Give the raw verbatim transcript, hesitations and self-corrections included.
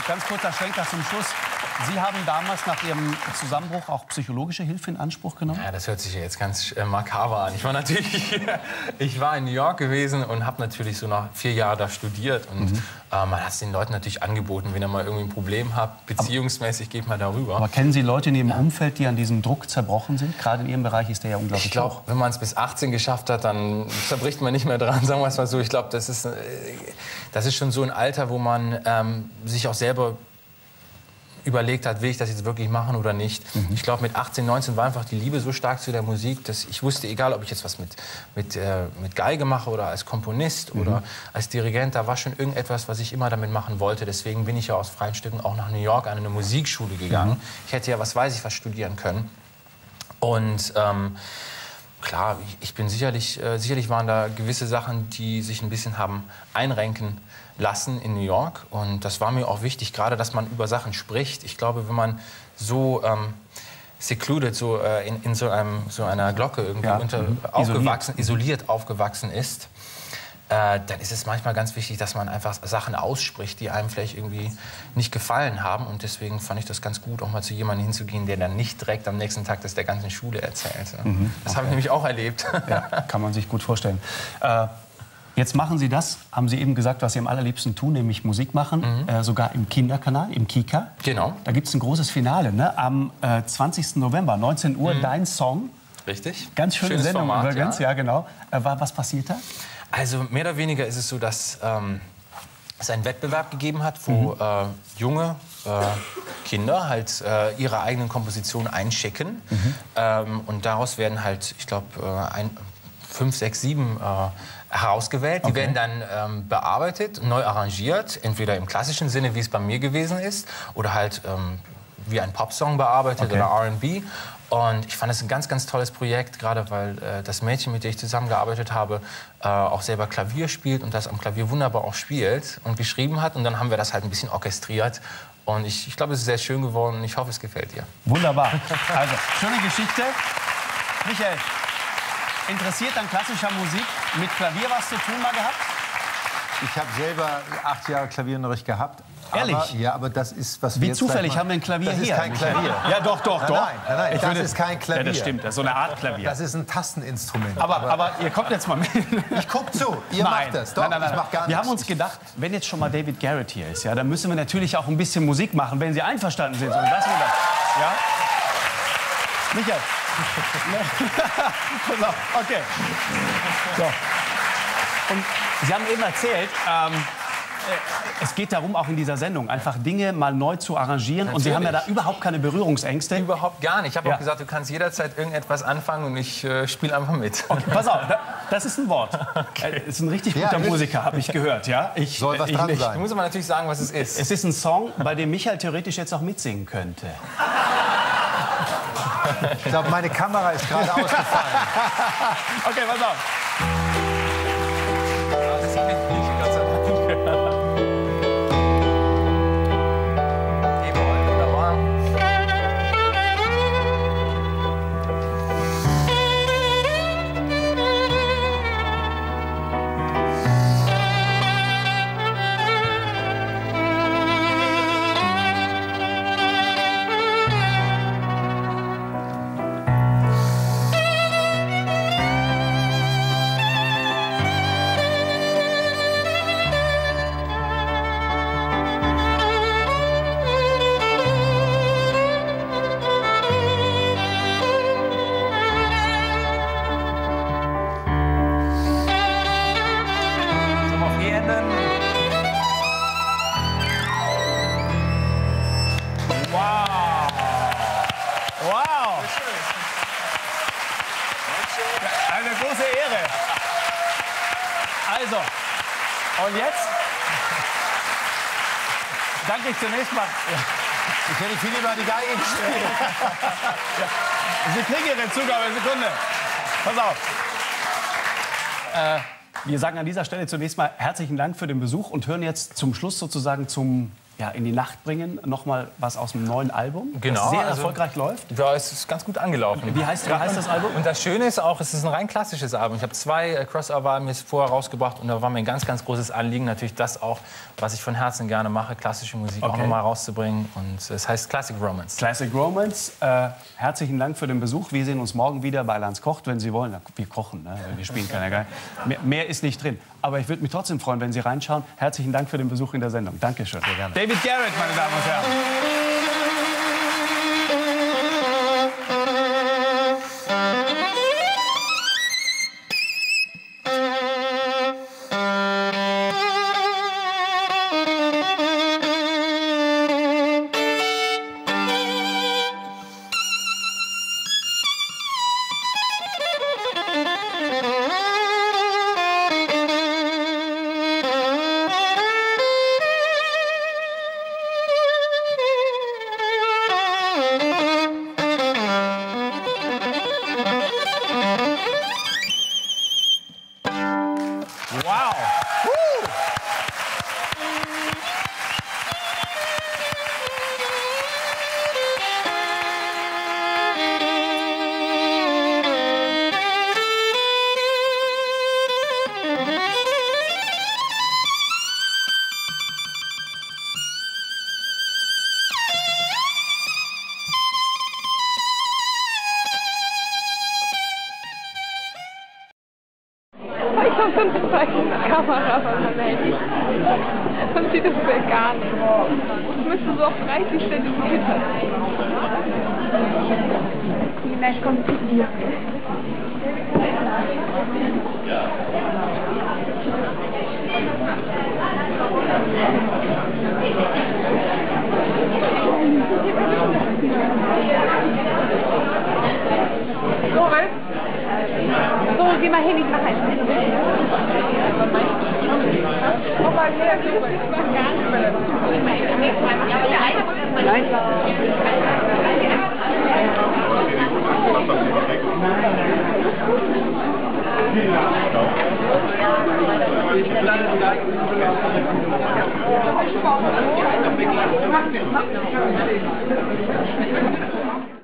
Ganz kurzer Schwenker zum Schluss. Sie haben damals nach Ihrem Zusammenbruch auch psychologische Hilfe in Anspruch genommen? Ja, das hört sich ja jetzt ganz äh, makaber an. Ich war natürlich, ich war in New York gewesen und habe natürlich so nach vier Jahren da studiert. Und mhm. äh, man hat es den Leuten natürlich angeboten, wenn ihr mal irgendwie ein Problem habt, beziehungsmäßig geht man darüber. Aber kennen Sie Leute in Ihrem ja. Umfeld, die an diesem Druck zerbrochen sind? Gerade in Ihrem Bereich ist der ja unglaublich Ich glaube, wenn man es bis achtzehn geschafft hat, dann zerbricht man nicht mehr dran, sagen wir es mal so. Ich glaube, das ist, äh, das ist schon so ein Alter, wo man ähm, sich auch selber überlegt hat, will ich das jetzt wirklich machen oder nicht. Mhm. Ich glaube, mit achtzehn, neunzehn war einfach die Liebe so stark zu der Musik, dass ich wusste, egal ob ich jetzt was mit, mit, äh, mit Geige mache oder als Komponist mhm. oder als Dirigent, da war schon irgendetwas, was ich immer damit machen wollte. Deswegen bin ich ja aus freien Stücken auch nach New York an eine Musikschule gegangen. Mhm. Ich hätte ja, was weiß ich, was studieren können. Und ähm, klar, ich, ich bin sicherlich, äh, sicherlich waren da gewisse Sachen, die sich ein bisschen haben einrenken lassen in New York. Und das war mir auch wichtig, gerade, dass man über Sachen spricht. Ich glaube, wenn man so ähm, secluded, so äh, in, in so, einem, so einer Glocke irgendwie ja. unter, mhm. aufgewachsen, isoliert. isoliert aufgewachsen ist, äh, dann ist es manchmal ganz wichtig, dass man einfach Sachen ausspricht, die einem vielleicht irgendwie nicht gefallen haben. Und deswegen fand ich das ganz gut, auch mal zu jemandem hinzugehen, der dann nicht direkt am nächsten Tag das der ganzen Schule erzählt. Mhm. Das okay. habe ich nämlich auch erlebt. Ja, kann man sich gut vorstellen. Äh, Jetzt machen Sie das, haben Sie eben gesagt, was Sie am allerliebsten tun, nämlich Musik machen, mhm. äh, sogar im Kinderkanal, im Kika. Genau. Da gibt es ein großes Finale, ne? Am äh, zwanzigsten November, neunzehn Uhr, mhm. Dein Song. Richtig. Ganz schöne Schönes Sendung Format, übrigens, ja, ja genau. Äh, was passiert da? Also mehr oder weniger ist es so, dass ähm, es einen Wettbewerb gegeben hat, wo mhm. äh, junge äh, Kinder halt äh, ihre eigenen Kompositionen einschicken. Mhm. Ähm, und daraus werden halt, ich glaube, äh, fünf, sechs, sieben äh, herausgewählt. Die okay. werden dann ähm, bearbeitet, neu arrangiert, entweder im klassischen Sinne, wie es bei mir gewesen ist, oder halt ähm, wie ein Popsong bearbeitet okay. oder R and B. Und ich fand es ein ganz, ganz tolles Projekt, gerade weil äh, das Mädchen, mit dem ich zusammengearbeitet habe, äh, auch selber Klavier spielt und das am Klavier wunderbar auch spielt und geschrieben hat. Und dann haben wir das halt ein bisschen orchestriert. Und ich, ich glaube, es ist sehr schön geworden und ich hoffe, es gefällt dir. Wunderbar. Also, schöne Geschichte. Michael, interessiert an klassischer Musik mit Klavier was zu tun mal gehabt? Ich habe selber acht Jahre Klavierunterricht gehabt. Ehrlich? Aber, ja, aber das ist, was wir Wie jetzt zufällig haben wir ein Klavier das hier. Das ist kein Klavier. Ja, doch, doch, nein, doch. Nein, nein, nein, ich das würde, ist kein Klavier. Ja, das stimmt, das ist so eine Art Klavier. Das ist ein Tasteninstrument. Aber, aber, aber ihr kommt jetzt mal mit. Ich guck zu, ihr nein. macht das. Doch, nein, nein, nein. ich mach gar wir nichts. haben uns gedacht, wenn jetzt schon mal David Garrett hier ist, ja, dann müssen wir natürlich auch ein bisschen Musik machen, wenn Sie einverstanden sind. Und lassen wir das. Ja? Michael. Pass auf, okay. So. Und Sie haben eben erzählt, ähm, es geht darum, auch in dieser Sendung, einfach Dinge mal neu zu arrangieren. Natürlich. Und Sie haben ja da überhaupt keine Berührungsängste. Überhaupt gar nicht. Ich habe ja. auch gesagt, du kannst jederzeit irgendetwas anfangen und ich äh, spiele einfach mit. Okay, pass auf, das ist ein Wort. Okay. Ist ein richtig guter ja, Musiker, habe ich gehört. Ja? Ich, Soll was ich dran nicht. sein. Du musst aber natürlich sagen, was es ist. Es ist ein Song, bei dem Michael theoretisch jetzt auch mitsingen könnte. Ich glaube, meine Kamera ist gerade ausgefallen. Okay, pass auf. Das habe ich nicht, Gott sei Dank. Jawohl, wunderbar. Eine große Ehre. Also, und jetzt danke ich zunächst mal. Ja. Ich hätte viel lieber die Geige gespielt. Ja. Sie kriegen Ihre Zugabe, Sekunde. Pass auf. Äh, wir sagen an dieser Stelle zunächst mal herzlichen Dank für den Besuch und hören jetzt zum Schluss sozusagen zum ja, in die Nacht bringen. Nochmal was aus dem neuen Album, Genau, das sehr also- erfolgreich läuft. Ja, es ist ganz gut angelaufen. Wie heißt, wie heißt das Album? Und das Schöne ist auch, es ist ein rein klassisches Album. Ich habe zwei äh, Crossover-Alben jetzt vorher rausgebracht und da war mir ein ganz, ganz großes Anliegen, natürlich das auch, was ich von Herzen gerne mache, klassische Musik auch Okay. noch mal rauszubringen. Und es heißt Classic Romance. Classic Romance. Äh, herzlichen Dank für den Besuch. Wir sehen uns morgen wieder bei Lanz kocht, wenn Sie wollen. Na, wir kochen, ne? Wir spielen keine Geige. Mehr, mehr ist nicht drin. Aber ich würde mich trotzdem freuen, wenn Sie reinschauen. Herzlichen Dank für den Besuch in der Sendung. Dankeschön. Sehr gerne. David Garrett, meine Damen und Herren. Wow. Woo. Ich habe so eine Zeichenkamera von meinem Handy. Man sieht das Bild gar nicht. Es müsste so auf dreißig Zentimeter sein. Vielleicht kommt sie hier. So, So, geh mal hin, ich mache ein Bild. Komm mal her, du bist gar nicht. Nein.